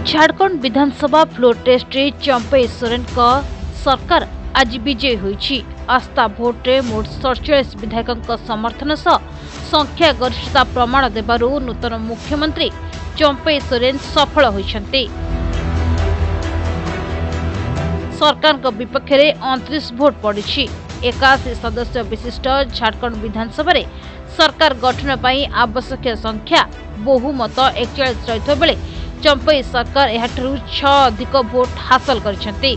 झारखंड विधानसभा floor test रे चंपई सोरेन का सरकार आज विजयी होईछि। आस्था भोट रे मोट 47 विधायकों समर्थन सह संख्या गरिष्ठता प्रमाण देबारु नूतन मुख्यमंत्री चंपई सोरेन सफल होइछन्ति। सरकार को विपक्ष रे 29 भोट पड़ी। 81 सदस्य विशिष्ट झारखंड विधानसभा रे सरकार गठन पई आवश्यक संख्या बहुमत 41 रहित बेले चंपई सरकार एहाठरू 6 अधिक भोट हासिल करिसेंती।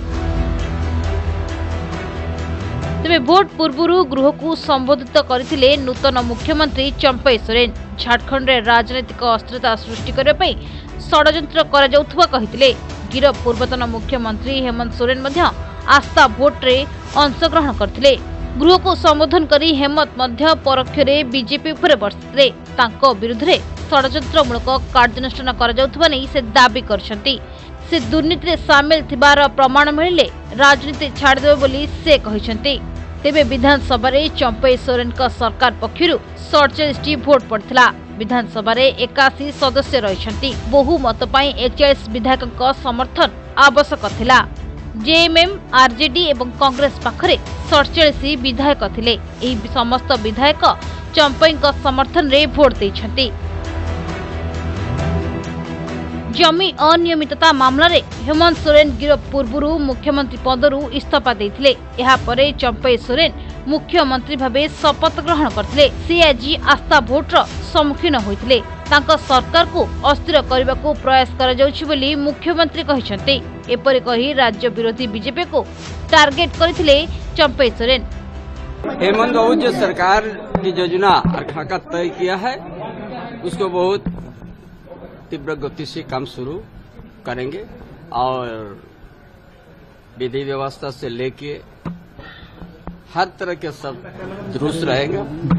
तेबे भोट पूर्व गृह को संबोधित करथिले नूतन मुख्यमंत्री चंपई सोरेन। झारखंड रे राजनीतिक अस्थिरता सृष्टि करबा पई षडयंत्र करा जाउथबा कहिथिले। गिरफ पूर्वतन मुख्यमंत्री हेमंत सोरेन मध्य आस्था भोट रे अंशग्रहण करथिले। गृह को संबोधन करी हेमंत मध्य परोक्ष रे बीजेपी उपरे बर्षिले। तांको विरुद्ध रे षडयंत्रमूलक कार्यानुष्ठान करा जाउथबा नै से दाबी करछन्ती। से दुर्नीति रे शामिल थिबार प्रमाण मिलिले राजनीति छाड़ देबे बोली से कहिसन्ती। तेबे विधानसभा रे चंपई सोरेन का सरकार पक्षरु 47 भोट पड़थिला। विधानसभा रे 81 सदस्य रहिसन्ती। बहुमत पई 41 विधायकों समर्थन आवश्यक थिला। जेएमएम, आरजेडी एवं कांग्रेस पाखरे 47 विधायक थिले। एही समस्त विधायक चंपई का समर्थन रे भोट दैछन्ती। जमी अनियमितता मामला रे हेमंत सोरेन गिरफ पूर्व मुख्यमंत्री पदरु इस्तीफा देथिले। एहा परे चंपई सोरेन मुख्यमंत्री भावे शपथ ग्रहण करथिले। से आज आस्था भोटर सम्मुखीन होइथिले। तांका सरकार को अस्थिर करबा को प्रयास करा जाउछि बोली मुख्यमंत्री कहिसन्ते। एपरि कहि राज्य विरोधी बीजेपी को टार्गेट करथिले चंपई सोरेन। हेमंत बाबू जो सरकार की योजना और खाका तय किया है उसको बहुत तीव्र गति से काम शुरू करेंगे और विधि व्यवस्था से लेके हर तरह के सब दुरुस्त रहेगा।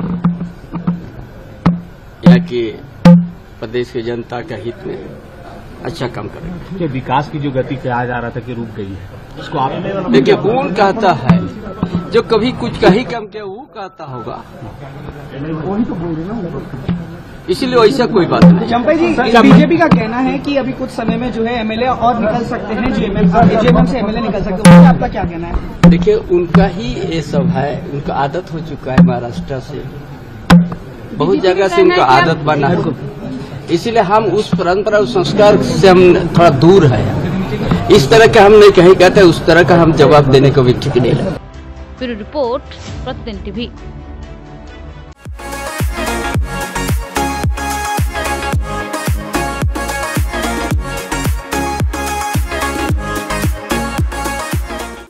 या कि प्रदेश की जनता के हित में अच्छा काम करेंगे। ये विकास की जो गति कहा जा रहा था कि रुक गई है, उसको आपने देखिए कौन कहता है जो कभी कुछ कहीं कम किया वो कहता होगा, वही तो बोल रहे ना। इसीलिए वैसा कोई बात नहीं। चंपई जी, बीजेपी का कहना है कि अभी कुछ समय में जो है एमएलए और निकल सकते हैं, जेएमएम से एमएलए निकल सकते हैं, आपका क्या कहना है? देखिए उनका ही ये सब है, उनका आदत हो चुका है। महाराष्ट्र से बहुत जगह से उनका आदत बना है, इसीलिए हम उस परंपरा उस संस्कार से हम थोड़ा दूर है। इस तरह का हम नहीं कहीं कहते, उस तरह का हम जवाब देने को भी ठीक नहीं लगता। Bureau report, Pratidin TV.